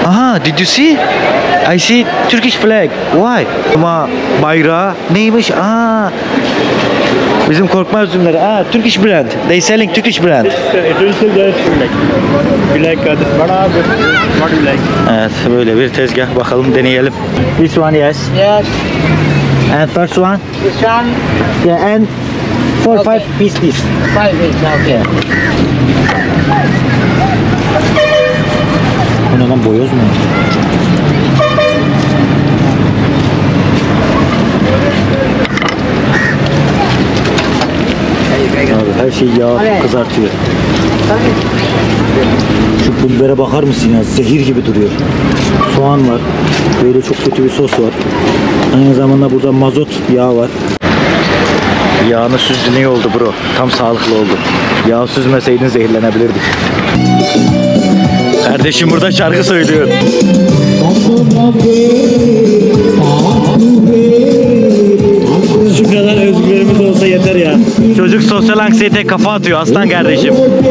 Aha, did you see? I see Turkish flag. Why? Ama bayrağı neymiş? Aa. Bizim korkma üzümleri. Aa, Turkish brand. They selling Turkish brand. It will sell their like. You like this bada, what you like? Evet, böyle bir tezgah. Bakalım deneyelim. This one, yes. Yes. And first one. This one. Yeah, and 4-5 Okay. piece this. 5 each. Okay. Bu ne lan, boyoz mu? Abi her şey yağ kızartıyor. Şu pul bibere bakar mısın ya? Zehir gibi duruyor. Soğan var. Böyle çok kötü bir sos var. Aynı zamanda burada mazot yağı var. Yağını süzdün, iyi oldu bro. Tam sağlıklı oldu. Yağ süzmeseydin zehirlenebilirdik. Kardeşim burada şarkı söylüyor. Şu kadar özgürlüğümüz olsa yeter ya. Çocuk sosyal anksiyete kafa atıyor aslan kardeşim.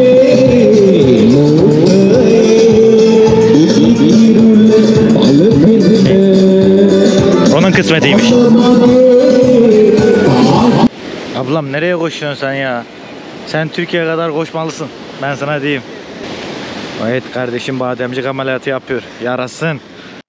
Onun kısmetiymiş. Ablam nereye koşuyorsun sen ya? Sen Türkiye'ye kadar koşmalısın. Ben sana diyeyim. Evet kardeşim bademcik ameliyatı yapıyor. Yarasın.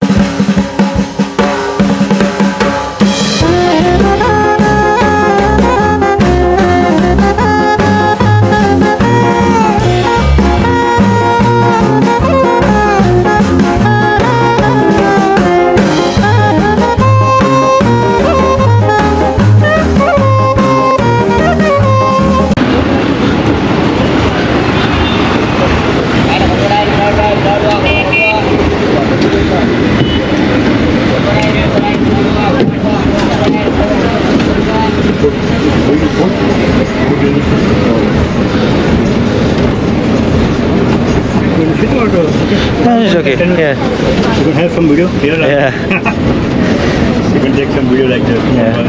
No, it's okay. Yeah. You can have some video here. Like Yeah. you can take some video like this. Yeah.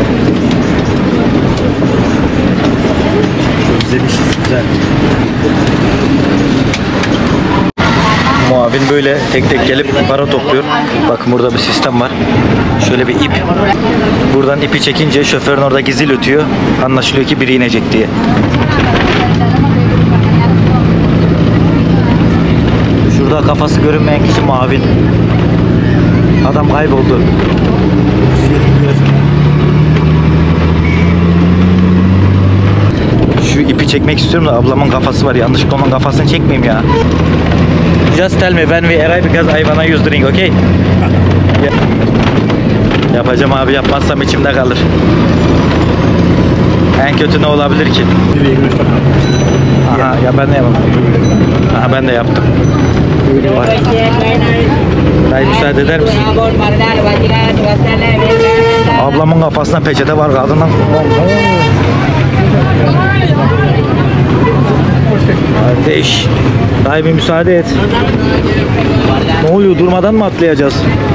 Güzel iş, güzel. Muavin böyle tek tek gelip para topluyor. Bakın burada bir sistem var. Şöyle bir ip. Buradan ipi çekince şoförün oradaki zil ötüyor. Anlaşılıyor ki biri inecek diye. Şurada kafası görünmeyen kişi Muavin. Adam kayboldu. Şu ipi çekmek istiyorum da ablamın kafası var. Yanlışlıkla onun kafasını çekmeyeyim ya. Just tell me when we arrive because I wanna use drink, okay? Yapacağım abi, yapmazsam içimde kalır. En kötü ne olabilir ki? Aha, ya ben de yapamam. Aha, ben de yaptım. Dayı müsaade eder misin? Ablamın kafasına peçete var, kadından. Kardeş, dayı bir müsaade et. Ne oluyor, durmadan mı atlayacağız?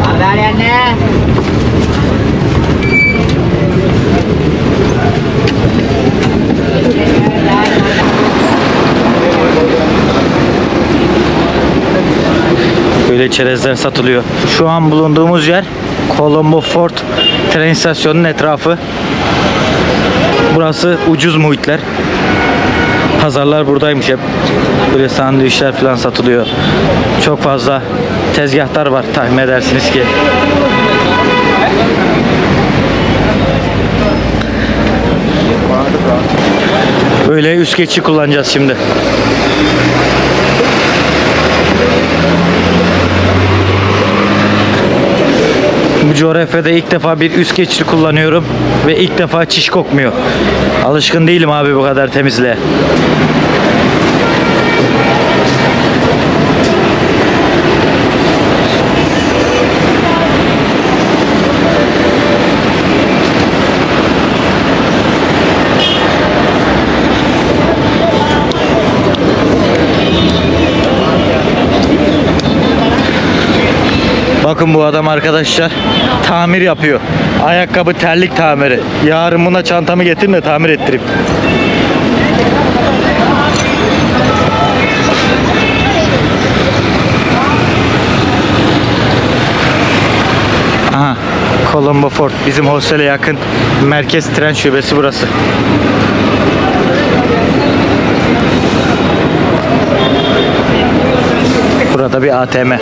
Böyle çerezler satılıyor. Şu an bulunduğumuz yer Colombo Fort tren istasyonunun etrafı. Burası ucuz muhitler. Pazarlar buradaymış hep. Böyle sandviçler falan satılıyor. Çok fazla tezgahlar var, tahmin edersiniz ki. Böyle üst geçişi kullanacağız şimdi. Bu coğrafyada ilk defa bir üst geçişi kullanıyorum ve ilk defa çiş kokmuyor. Alışkın değilim abi bu kadar temizliğe. Bakın bu adam arkadaşlar tamir yapıyor. Ayakkabı terlik tamiri. Yarın buna çantamı getirin de tamir ettireyim. Colombo Fort. Bizim hostele yakın merkez tren şubesi burası. Burada bir ATM.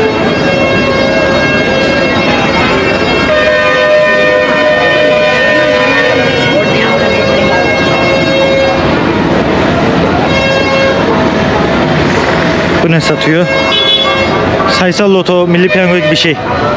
Bu ne satıyor? Sayısal loto, milli piyango gibi bir şey.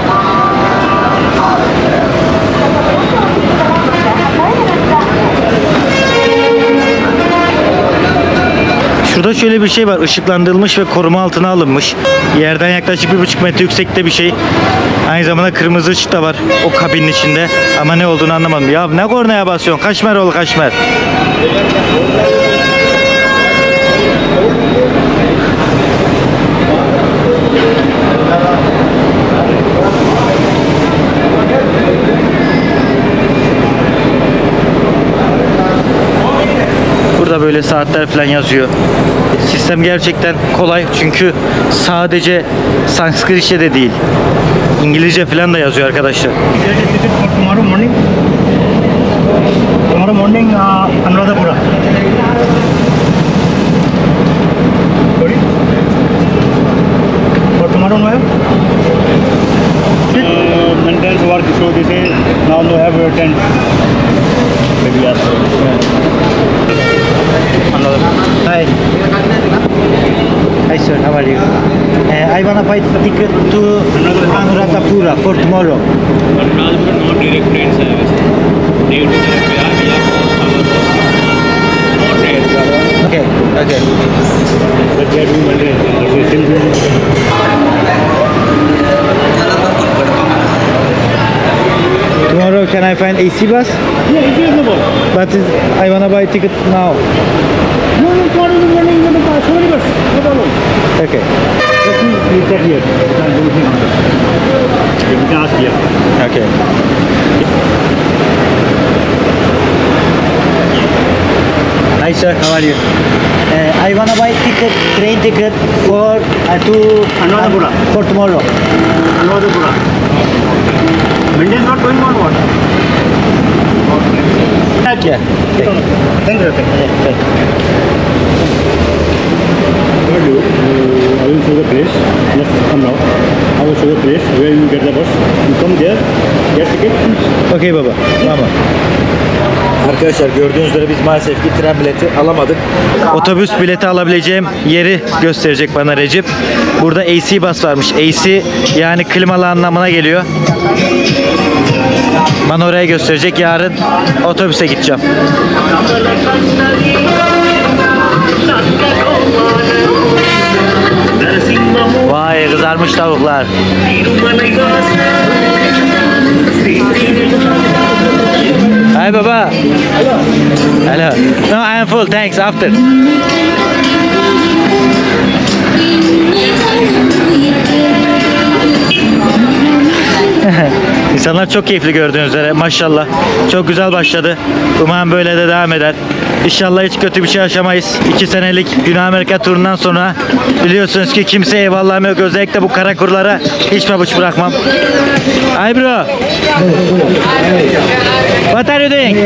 Şurada şöyle bir şey var. Işıklandırılmış ve koruma altına alınmış. Yerden yaklaşık 1,5 metre yüksekte bir şey. Aynı zamanda kırmızı ışık da var o kabinin içinde. Ama ne olduğunu anlamadım. Ya ne kornaya basıyorsun? Kaşmer oğlu kaşmer. Burada böyle saatler falan yazıyor. Sistem gerçekten kolay çünkü sadece Sanskritçe de değil. İngilizce falan da yazıyor arkadaşlar. Tomorrow morning. Tomorrow morning, Anuradhapura. Sorry. For tomorrow, no have. Maintenance work, so they say now no have tent. Maybe yes. Hi. Hi sir, how are you? I wanna buy ticket to Anuradhapura for tomorrow. Anuradhapura no direct train service. Due to the not train. Okay, okay. But they are doing maintenance. Tomorrow can I find AC bus? Yeah, it is about. But I wanna buy ticket now. No, tomorrow morning you will pass. Sorry, bus. No problem. Okay. Let me check here. You can do anything on that. You can ask here. Okay. Hi sir, how are you? I wanna buy ticket, train ticket for to Anuradhapura. for tomorrow. Anuradhapura. Maintenance not going on what? Yeah. Thank you. What do? I will show the place. Let's come now. I will show the place where you get the bus. You come there, get ticket. Okay baba. Tamam. Arkadaşlar gördüğünüz üzere biz maalesef ki tren bileti alamadık. Otobüs bileti alabileceğim yeri gösterecek bana Recep. Burada AC bus varmış. AC yani klimalı anlamına geliyor. Bana oraya gösterecek. Yarın otobüse gideceğim. Vay kızarmış tavuklar. Hi baba. Hello. No, I am full. Thanks. After. İnsanlar çok keyifli gördüğünüz üzere. Maşallah. Çok güzel başladı. Umarım böyle de devam eder. İnşallah hiç kötü bir şey yaşamayız. 2 senelik Güney Amerika turundan sonra biliyorsunuz ki kimseye eyvallahım yok. Özellikle bu kara kurlara hiç pabuç bırakmam. Hi bro. What are you doing?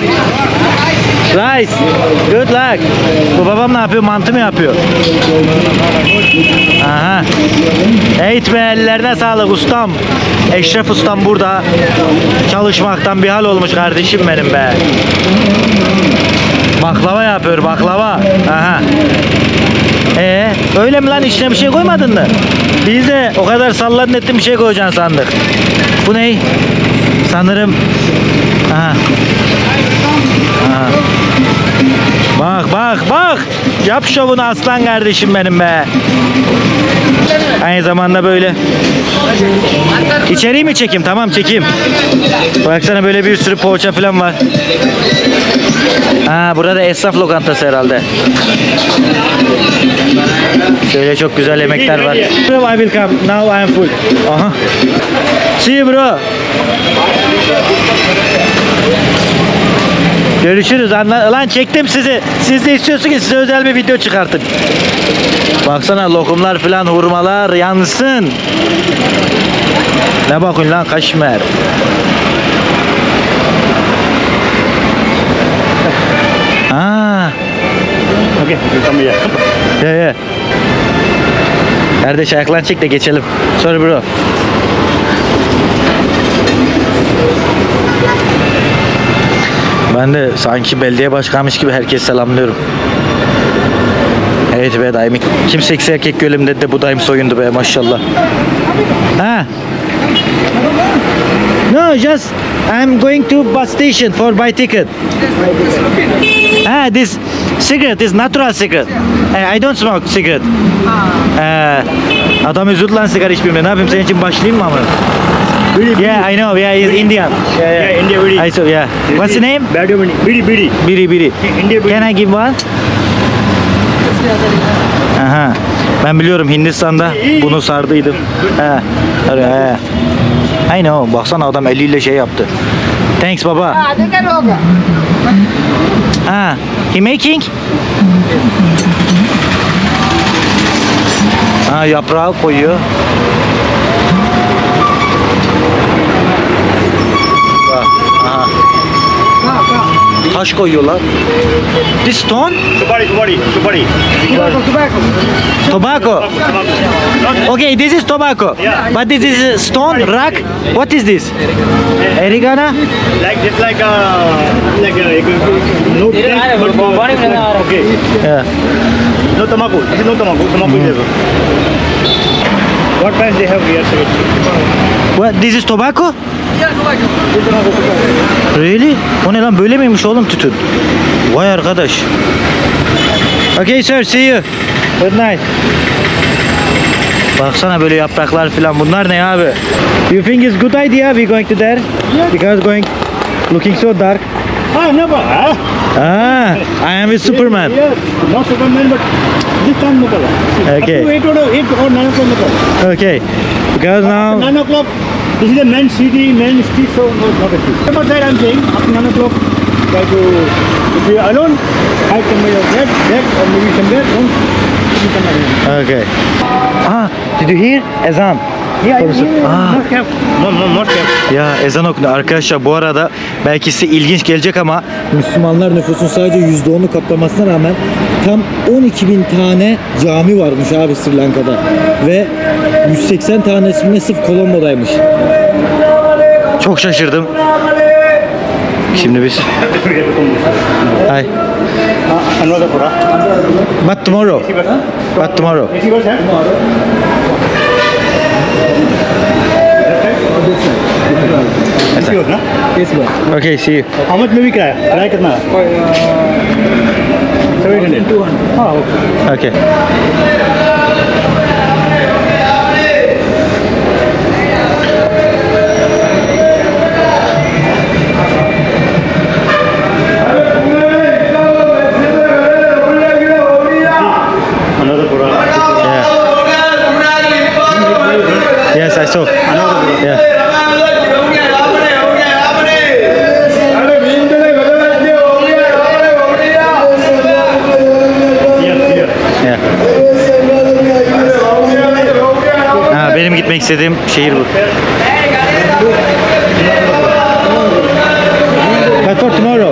Rice. Good luck. Bu babam ne yapıyor? Mantı mı yapıyor? Aha. Evet be, ellerine sağlık ustam. Eşref ustam burada. Çalışmaktan bir hal olmuş kardeşim benim be. Baklava yapıyor, baklava. Aha. Öyle mi lan, içine bir şey koymadın mı? Biz de o kadar salladın ettin bir şey koyacaksın sandık. Bu ne? Sanırım. Aha. Aha. Bak bak bak. Yap şovunu aslan kardeşim benim be. Aynı zamanda böyle. İçeriği mi çekeyim? Tamam çekeyim. Baksana böyle bir sürü poğaça falan var. Ha, burada esnaf lokantası herhalde. Şöyle çok güzel yemekler var. Bro, I will come. Now I am full. Aha. See you bro. Görüşürüz. Lan çektim sizi. Siz de istiyorsunuz ki size özel bir video çıkartın. Baksana lokumlar falan, hurmalar yansın. Ne bakın lan Kaşmer. Aa. Okay, come here. Ya. Kardeş ayaklan çek de geçelim. Sorry bro. Ben de sanki belediye başkanmış gibi herkes selamlıyorum. Evet be daimi. Kim seksi erkek gölüm dedi de bu daim soyundu be maşallah. Ha. No, just I'm going to bus station for buy ticket. Ah, this cigarette is natural cigarette. I don't smoke cigarette. Adam üzüldü lan sigara içmeyeyim de. Ne yapayım senin için başlayayım mı ama? Yeah, I know. Yeah, he's Indian. Yeah, India bidi. I saw. Yeah. What's the name? Bidi. Biri. India bidi. Can I give one? Aha. Ben biliyorum Hindistan'da bunu sardıydım. I know. Baksana adam eliyle şey yaptı. Thanks baba. He making? Yaprağı koyuyor. Bak. Aha. Taş koyuyorlar. This stone? Supari. Tobacco. Okay, this is tobacco. Yeah. But this is stone, rock. What is this? Erigana? Like no okay. Yeah. No tobacco. This is no tobacco. Tobacco is what price they have here? What? This is tobacco? Really? O ne lan, böyle miymiş oğlum tütün? Vay arkadaş. Okay sir, see you. Good night. Baksana böyle yapraklar filan, bunlar ne abi? You think it's good idea we going to there? Because going looking so dark. Never. I am with Superman. Yes, not Superman, but this time no color. Okay. Up to 8 or 9 o'clock no color. Okay. Because now 9 o'clock, this is the main city, main street, so not a street. But that I'm saying, after 9 o'clock, try to, if you are alone, I can make your bed, or maybe somewhere, don't, you can arrange. okay. Did you hear? Ezan. Yeah, Ah. not careful. Not careful. Ya ezan okudu arkadaşlar. Bu arada belki size ilginç gelecek ama Müslümanlar nüfusun sadece %10'u kaplamasına rağmen tam 12.000 tane cami varmış abi Sri Lanka'da ve 180 tanesi sırf Colombo'daymış. Çok şaşırdım. Şimdi biz Hi. Another Quran. But tomorrow. But tomorrow. Okay, see you. How much maybe किराया? किराया कितना? 700. हाँ, okay. Okay. Another Quran. Yeah. Yes, I saw. Another Quran. Yeah. Yeah. Benim gitmek istediğim şehir bu. But for tomorrow.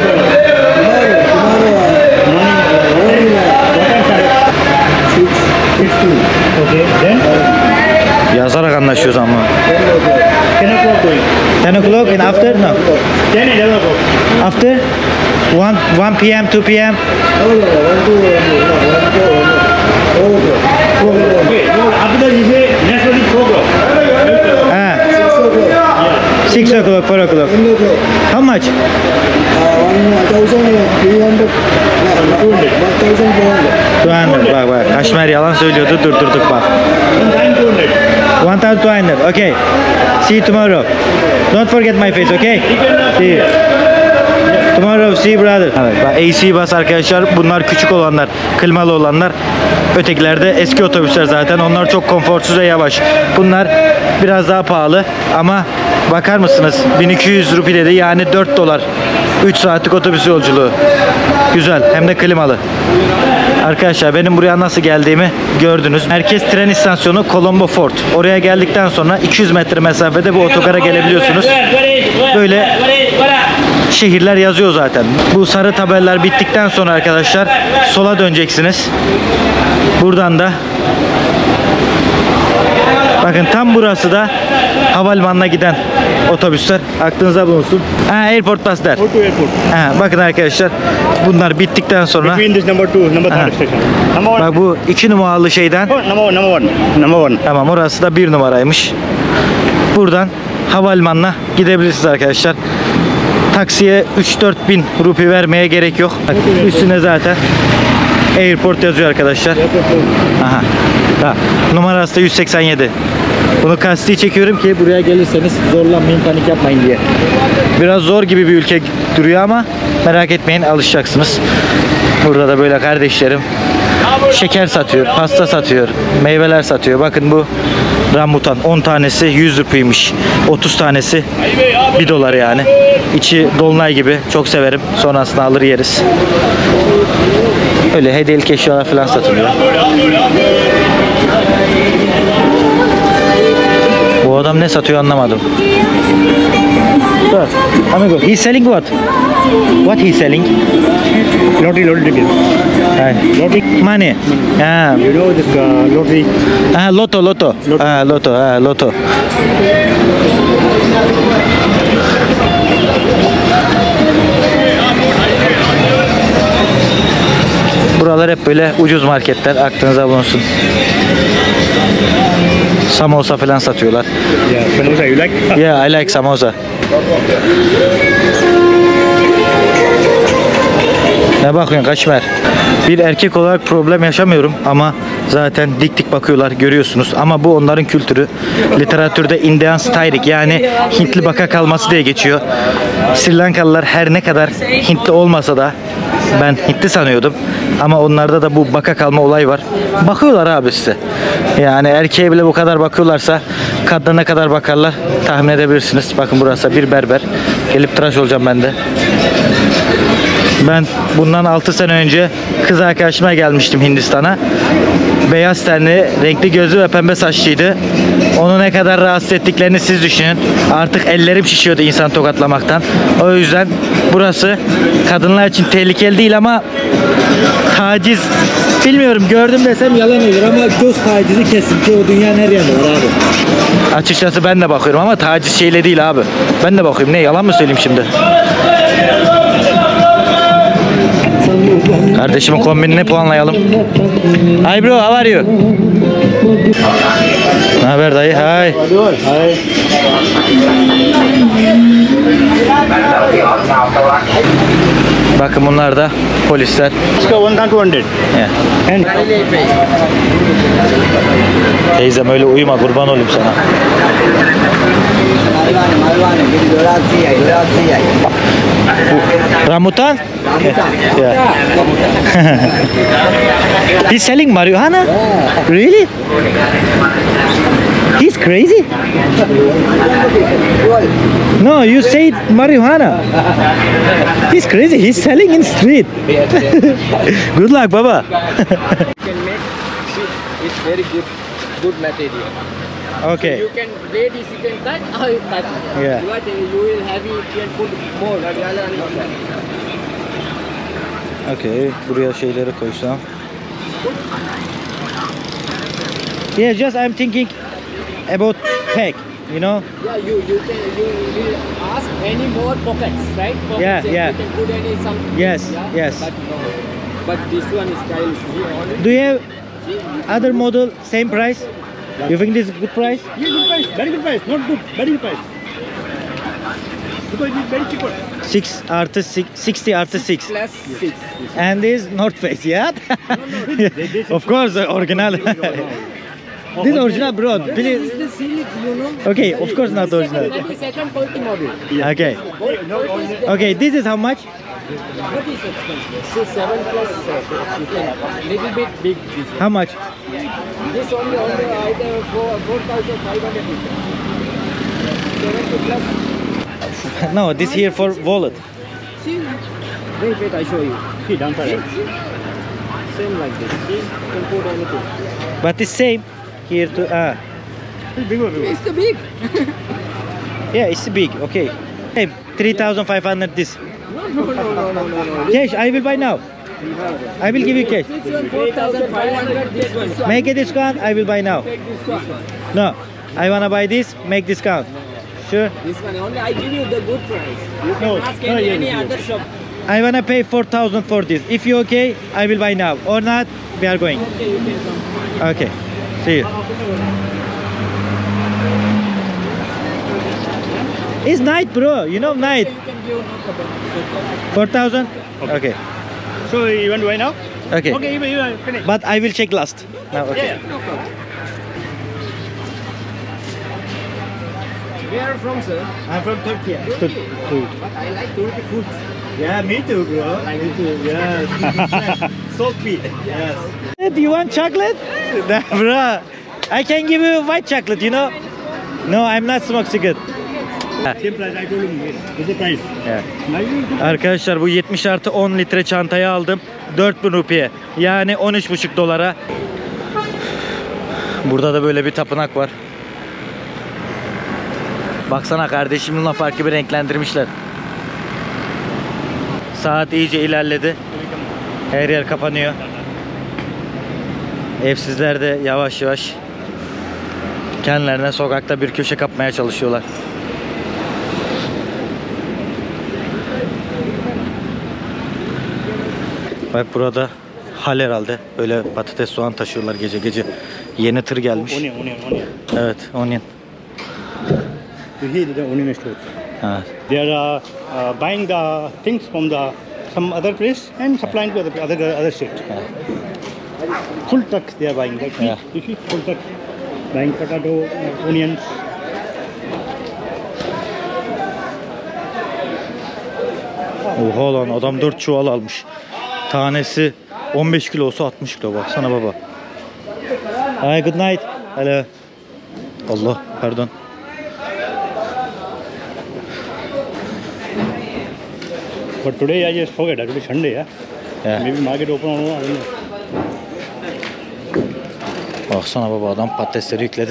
Okay, then Yazarak anlaşıyoruz ama. 10 o'clock going. 10 o'clock and after? No. 10, 11 o'clock. After? 1 p.m., 2 p.m. Okay, after that you say next one is 4 o'clock. 6 o'clock, 4 o'clock. How much? 200. Bak bak. Kaşmer yalan söylüyordu. Durdurduk bak. 1200. Okay. See you tomorrow. Don't forget my face, okay? See you. Tomorrow, see you brother. Evet, bak AC bus arkadaşlar. Bunlar küçük olanlar, klimalı olanlar. Ötekiler de eski otobüsler zaten. Onlar çok konforsuz ve yavaş. Bunlar biraz daha pahalı ama bakar mısınız? 1200 rupi dedi, yani 4 dolar. 3 saatlik otobüs yolculuğu. Güzel. Hem de klimalı. Arkadaşlar benim buraya nasıl geldiğimi gördünüz. Merkez tren istasyonu Colombo Fort. Oraya geldikten sonra 200 metre mesafede bu otogara gelebiliyorsunuz. Böyle şehirler yazıyor zaten. Bu sarı tabelalar bittikten sonra arkadaşlar sola döneceksiniz. Buradan da bakın tam burası da havalimanına giden otobüsler. Aklınıza bulunsun. Airport bus der. Go to airport. Bakın arkadaşlar bunlar bittikten sonra Between this number 2, number 3 station. Number 1. bak bu 2 numaralı şeyden Number 1. tamam orası da 1 numaraymış. Buradan havalimanına gidebilirsiniz arkadaşlar. Taksiye 3-4 bin rupi vermeye gerek yok. Bak, üstüne zaten airport yazıyor arkadaşlar. Aha. Ha, numarası da 187. Bunu kasti çekiyorum ki buraya gelirseniz zorlanmayın, panik yapmayın diye. Biraz zor gibi bir ülke duruyor ama merak etmeyin, alışacaksınız. Burada da böyle kardeşlerim şeker satıyor, pasta satıyor, meyveler satıyor. Bakın bu rambutan 10 tanesi 100 rupiymiş. 30 tanesi 1 dolar yani. İçi dolunay gibi, çok severim. Sonrasında alır yeriz. Öyle hediyelik eşyalar falan satılıyor. Bu adam ne satıyor anlamadım. Amigo, he's selling what? What he's selling? Lottery ticket. Lottery. Money. Ah, You know this lottery. Loto. Loto. Buralar hep böyle ucuz marketler, aklınıza bulunsun. Samosa falan satıyorlar. Yeah, samosa you like? Yeah, I like samosa. Ne bakıyorsun Kaşmer? Bir erkek olarak problem yaşamıyorum ama zaten dik dik bakıyorlar, görüyorsunuz. Ama bu onların kültürü. Literatürde Indian styling yani Hintli baka kalması diye geçiyor. Sri Lankalılar her ne kadar Hintli olmasa da ben Hintli sanıyordum. Ama onlarda da bu baka kalma olayı var. Bakıyorlar abi size. Yani erkeğe bile bu kadar bakıyorlarsa kadına ne kadar bakarlar tahmin edebilirsiniz. Bakın burası bir berber. Gelip tıraş olacağım ben de. Ben bundan 6 sene önce kız arkadaşıma gelmiştim Hindistan'a. Beyaz tenli, renkli gözlü ve pembe saçlıydı. Onu ne kadar rahatsız ettiklerini siz düşünün. Artık ellerim şişiyordu insan tokatlamaktan. O yüzden burası kadınlar için tehlikeli değil ama taciz, bilmiyorum, gördüm desem yalan olur ama göz tacizi kesin ki o dünyanın her yerinde var abi. Açıkçası ben de bakıyorum ama taciz şeyle değil abi. Ben de bakıyorum, ne yalan mı söyleyeyim şimdi? Kardeşimin kombinini puanlayalım. Hi bro, how are you? Ne haber dayı? Hi. Bakın bunlar da polisler. Iska 1200. Yeah. And Teyzem öyle uyuma, kurban olayım sana. Rambutan? Yeah. He's selling marijuana? Really? He's crazy? No, you said marijuana. He's crazy. He's selling in street. Good luck, Baba. Can make it's very good material. Okay. You can ladies you can cut or you cut. Yeah. What you will have it you can put more. Okay. Buraya şeyleri koysam. Yeah, just I'm thinking about pack, you know. Yeah, you will ask any more pockets, right? Pockets Yeah, and yeah. You can put any some. Yes, yeah? yes. But this one is stylish. Only Do you have other model same price? You think this is good price? yeah, good price, very good price, not good, very good price. Because it is very cheaper. 6 artı 60 artı 6. plus 6. And this North Face, yeah? Of course, original. This is original, bro. This This is is the silk, you know. okay. Of course, not original. That is second quality model. Okay. Quality is Okay, this is how much? what is expensive? So 7 plus you can little bit big. This one. How much? This only either 4,500 rupees. 70 plus. No, this here for wallet. See, Wait, I show you. See, downside. Same like this. See, you can put anything. But it's same here to It's bigger. It's the big. yeah, it's big. Okay. Hey, 3,500 this. No. Cash, I will buy now. I will give you cash. This one 4,500. This one. Make a discount, I will buy now. Take this one. No, I wanna buy this, make discount. Sure. This one only. I give you the good price. You can No, ask no, any yeah. other shop. I wanna pay 4,000 for this. If you okay, I will buy now. Or not, we are going. Okay, you can come. Okay. See you. It's night, bro. You know night. You can give no problem. 4,000? Okay. So you want to buy now? Okay. Okay, you finish. But I will check last. Now, okay. Yeah. No problem. Where are you from, sir? I'm from Turkey. Turkey. But I like Turkey food. Yeah, me too, bro. Me too. Yeah. So sweet. Yes. Do you want chocolate? Nah, bro. I can give you white chocolate, you know? No, I'm not smoke cigarette. Same price I told him. This is the price. Yeah. Now you Arkadaşlar bu 70 artı 10 litre çantayı aldım. 4.000 rupiye. Yani 13,5 dolara. Burada da böyle bir tapınak var. Baksana kardeşim, Luna Park gibi renklendirmişler. Saat iyice ilerledi. Her yer kapanıyor. Evsizler de yavaş yavaş kendilerine sokakta bir köşe kapmaya çalışıyorlar. Bak burada hal herhalde. Böyle patates soğan taşıyorlar gece gece. Yeni tır gelmiş. onion. Evet, onion. You see the onion store. Evet. They are buying the things from the some other place and supplying to other state. Full trucks they are buying. Like Yeah. you see full truck buying potato, onions. Oha lan, adam 4 çuval almış. Tanesi 15 kilosu 60 kilo, baksana baba. Hi, good night. Hello. Allah, pardon. But today I just forget. Today Sunday, yeah. Yeah. Maybe market open or not. I don't know. Baksana baba, adam patatesleri yükledi.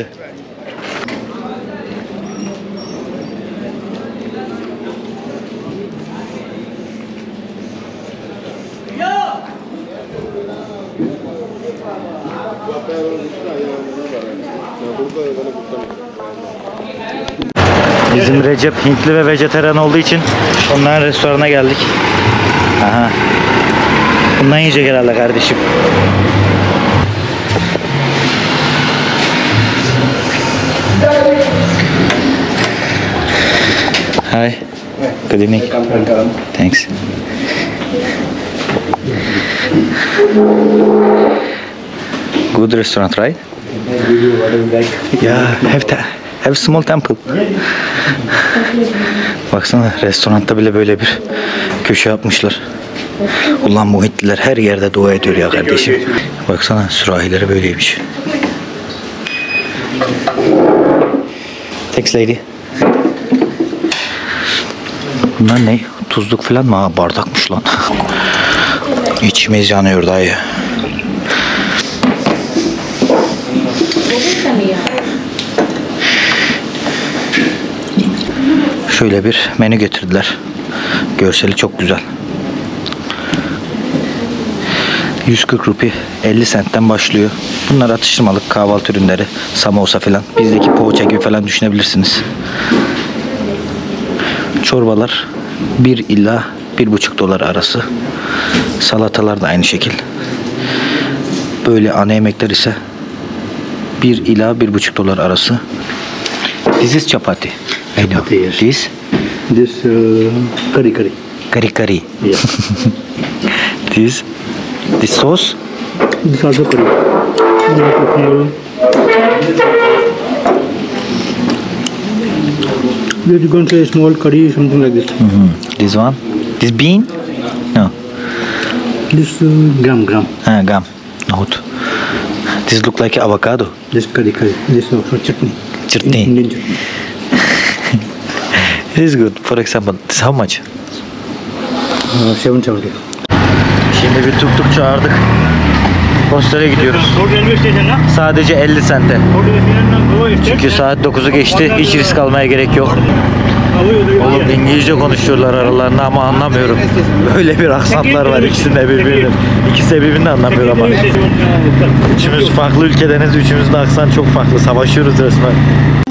Bizim Recep Hintli ve vejetaryen olduğu için onların restorana geldik. Aha. Bundan yiyecek herhalde kardeşim. Hi. Good evening. Thanks. Good restaurant, right? Yeah, have small temple. Baksana, restoranda bile böyle bir köşe yapmışlar. Ulan bu Hintliler her yerde dua ediyor ya kardeşim. Baksana, sürahileri böyleymiş. Thanks lady. Bunlar ne? Tuzluk falan mı? Ha, bardakmış lan. İçimiz yanıyor dayı. Şöyle bir menü getirdiler. Görseli çok güzel. 140 rupi 50 centten başlıyor. Bunlar atıştırmalık kahvaltı ürünleri, samosa falan. Bizdeki poğaça gibi falan düşünebilirsiniz. Çorbalar 1 ila 1,5 dolar arası. Salatalar da aynı şekil. Böyle ana yemekler ise 1 ila 1,5 dolar arası. This is chapati. I know. Chapati, yes. This Curry. curry. Yeah. This sauce. This also curry. You're going to say small curry, something like this. This one. This bean. No. This gram. Ha, gam. Nohut. This look like avocado. This curry. This also chutney. Chutney. Indian chutney. It is good. For example, this how much? 770. Şimdi bir tuk tuk çağırdık. Hostele gidiyoruz. Road railway station na? Sadece 50 sente. Road railway station na? Goa state. Çünkü saat 9'u geçti. Hiç risk almaya gerek yok. Oğlum İngilizce konuşuyorlar aralarında ama anlamıyorum. Böyle bir aksantlar var ikisinde birbirinin. İkisi de birbirini anlamıyor ama. Üçümüz farklı ülkedeniz. Üçümüzün aksan çok farklı. Savaşıyoruz resmen.